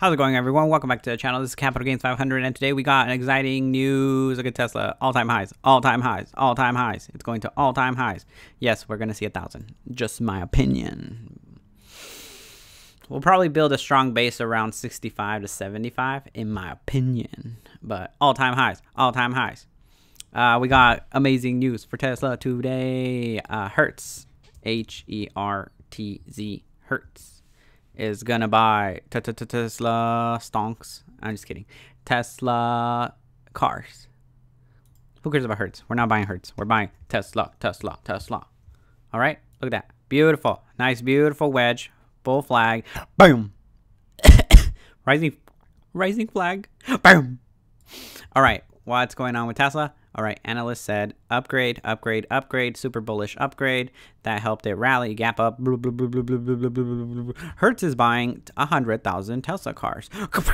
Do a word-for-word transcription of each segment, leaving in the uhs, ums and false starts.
How's it going, everyone? Welcome back to the channel. This is Capital Gains five hundred, and today we got an exciting news. Look at Tesla. All-time highs. All-time highs. All-time highs. It's going to all-time highs. Yes, we're going to see a thousand. Just my opinion. We'll probably build a strong base around sixty-five to seventy-five, in my opinion. But all-time highs. All-time highs. Uh, we got amazing news for Tesla today. Uh, Hertz. H E R T Z. Hertz. Is gonna buy Tesla stonks. I'm just kidding. Tesla cars. Who cares about Hertz? We're not buying Hertz. We're buying Tesla, Tesla, Tesla. All right, look at that. Beautiful, nice, beautiful wedge. Bull flag. Boom. rising, rising flag. Boom. All right, what's going on with Tesla? All right, Analyst said upgrade, upgrade, upgrade, super bullish upgrade. That helped it rally, gap up. Blah, blah, blah, blah, blah, blah, blah, blah. Hertz is buying one hundred thousand Tesla cars.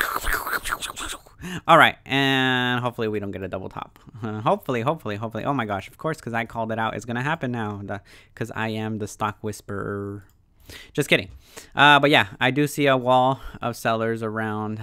All right, and hopefully we don't get a double top. Uh, hopefully, hopefully, hopefully. Oh my gosh, of course, because I called it out. It's going to happen now because I am the stock whisperer. Just kidding. Uh, but yeah, I do see a wall of sellers around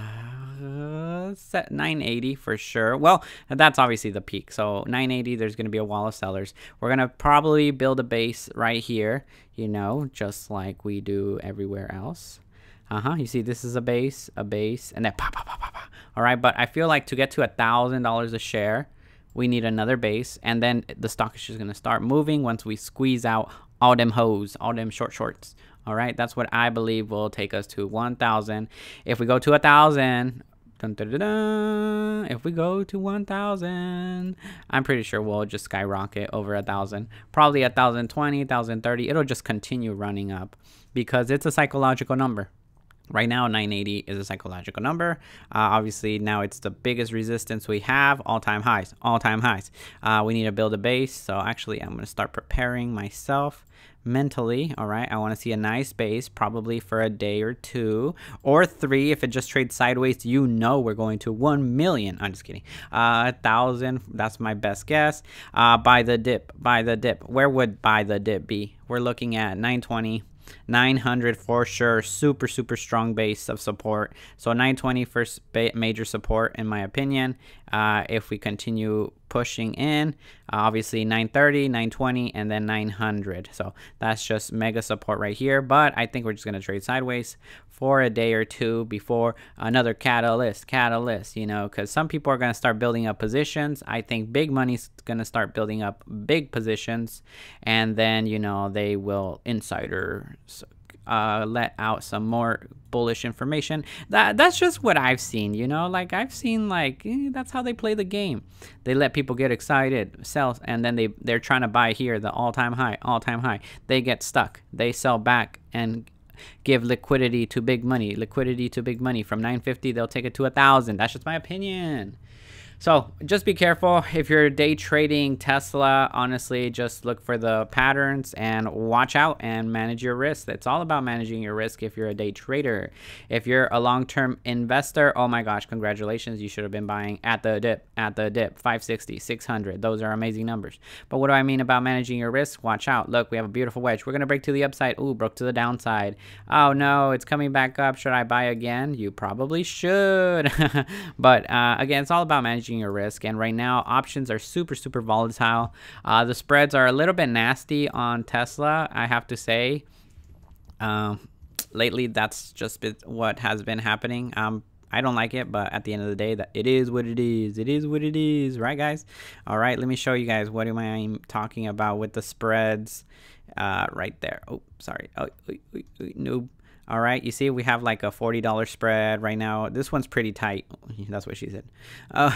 uh, set nine eighty for sure. Well, that's obviously the peak. So nine eighty, there's going to be a wall of sellers. We're going to probably build a base right here, you know, just like we do everywhere else. Uh-huh. You see, this is a base, a base, and then pop, pop, pop, pop, pop. All right. But I feel like to get to a thousand dollars a share, we need another base. And then the stock is just going to start moving once we squeeze out all them hoes, all them short shorts. All right, that's what I believe will take us to one thousand. If we go to one thousand, dun, dun, dun, dun, if we go to one thousand, I'm pretty sure we'll just skyrocket over one thousand. Probably one thousand twenty, one thousand thirty. It'll just continue running up because it's a psychological number. Right now, nine eighty is a psychological number. Uh, obviously, now it's the biggest resistance we have. All-time highs. All-time highs. Uh, we need to build a base. So actually, I'm going to start preparing myself mentally. All right, I want to see a nice base, probably for a day or two or three. If it just trades sideways, you know we're going to one million. I'm just kidding. Uh, a thousand. That's my best guess. Uh, buy the dip. Buy the dip. Where would buy the dip be? We're looking at nine twenty. nine hundred for sure. Super super strong base of support. So nine twenty first major support in my opinion. Uh, if we continue pushing in, uh, obviously nine thirty, nine twenty, and then nine hundred. So that's just mega support right here. But I think we're just gonna trade sideways for a day or two before another catalyst catalyst, you know, because some people are gonna start building up positions. I think big money's gonna start building up big positions, and then you know they will insider uh let out some more bullish information. That that's just what I've seen, you know, like I've seen like eh, that's how they play the game. They let people get excited, sell, and then they they're trying to buy here, the all-time high, all-time high. They get stuck, they sell back and give liquidity to big money, liquidity to big money. From nine fifty, they'll take it to a thousand. That's just my opinion. So just be careful if you're day trading Tesla. Honestly, just look for the patterns and watch out and manage your risk. It's all about managing your risk if you're a day trader. If you're a long-term investor, oh my gosh, congratulations. You should have been buying at the dip, at the dip, five sixty, six hundred. Those are amazing numbers. But what do I mean about managing your risk? Watch out. Look, we have a beautiful wedge. We're going to break to the upside. Ooh, broke to the downside. Oh no, it's coming back up. Should I buy again? You probably should. But uh, again, it's all about managing your risk, and right now options are super super volatile. Uh, the spreads are a little bit nasty on Tesla, I have to say. Um, lately, that's just been what has been happening. Um, I don't like it, but at the end of the day, that it is what it is. It is what it is, right, guys? All right, let me show you guys what am I talking about with the spreads. Uh, right there. Oh, sorry. Oh, oh, oh, oh, noob. All right, you see we have like a forty dollar spread right now. This one's pretty tight. That's what she said. Uh,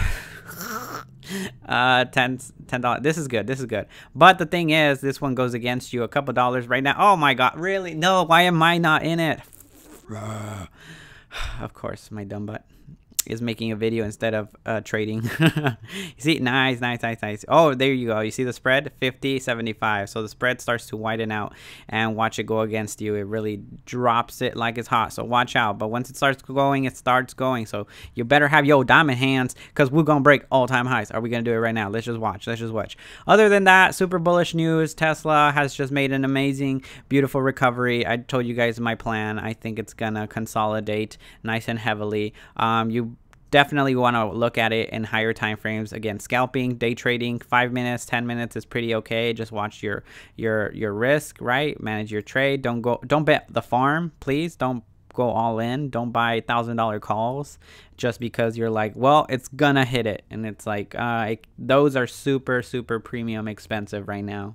uh, ten dollars. This is good. This is good. But the thing is, this one goes against you a couple dollars right now. Oh my God, really? No, why am I not in it? Of course, my dumb butt. is making a video instead of uh, trading. You see, nice, nice, nice, nice. Oh, there you go. You see the spread, fifty, seventy-five. So the spread starts to widen out, and watch it go against you. It really drops it like it's hot. So watch out. But once it starts going, it starts going. So you better have your diamond hands, because we're gonna break all-time highs. Are we gonna do it right now? Let's just watch. Let's just watch. Other than that, super bullish news. Tesla has just made an amazing, beautiful recovery. I told you guys my plan. I think it's gonna consolidate nice and heavily. Um, you definitely want to look at it in higher time frames. Again, scalping, day trading, five minutes, ten minutes is pretty okay. Just watch your your your risk, right? Manage your trade. Don't go don't bet the farm, please. Don't go all in. Don't buy thousand dollar calls just because you're like, well, it's gonna hit it, and it's like uh it, those are super super premium expensive right now.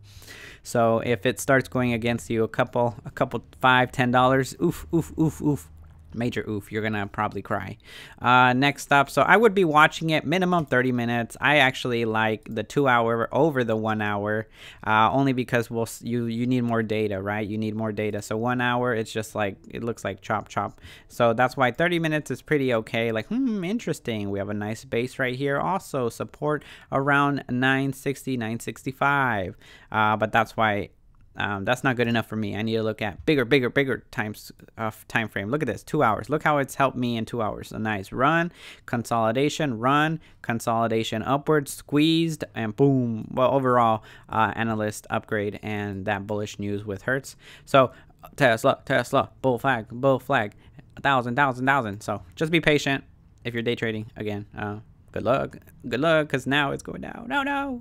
So if it starts going against you a couple a couple five ten dollars, oof oof oof oof, major oof, you're gonna probably cry. Uh next up, so I would be watching it minimum thirty minutes. I actually like the two hour over the one hour, uh only because we'll you you need more data, right? You need more data. So one hour, it's just like, it looks like chop chop. So that's why thirty minutes is pretty okay. Like, hmm, interesting. We have a nice base right here. Also support around nine sixty, nine sixty-five. Uh but that's why Um, that's not good enough for me. I need to look at bigger, bigger, bigger times of uh, time frame. Look at this, two hours. Look how it's helped me in two hours. A nice run, consolidation, run, consolidation upwards, squeezed, and boom. Well, overall, uh, analyst upgrade and that bullish news with Hertz. So Tesla, Tesla, bull flag, bull flag, a thousand, thousand, thousand. So just be patient if you're day trading. Again, uh, good luck, good luck, because now it's going down. No, no.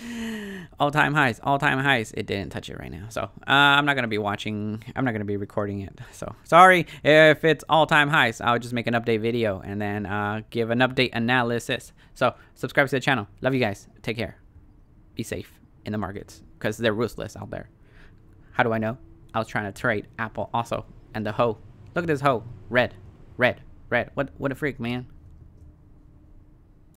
All-time highs, all-time highs. It didn't touch it right now, so uh, I'm not gonna be watching. I'm not gonna be recording it. So sorry if it's all-time highs. I'll just make an update video and then uh, give an update analysis. So subscribe to the channel. Love you guys. Take care. Be safe in the markets because they're ruthless out there. How do I know? I was trying to trade Apple also, and the hoe. Look at this hoe. Red, red, red. What? What a freak, man.